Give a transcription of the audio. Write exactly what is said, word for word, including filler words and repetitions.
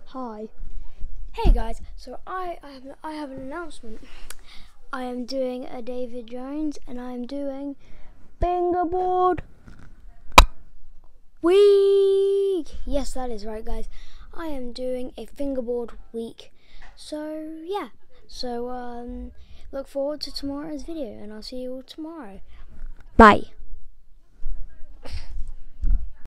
Hi. Hey guys, so I, I, have, I have an announcement. I am doing a David Jones and I am doing Fingerboard week. Yes, that is right, guys. I am doing a Fingerboard week. So, yeah. So, um, look forward to tomorrow's video and I'll see you all tomorrow. Bye.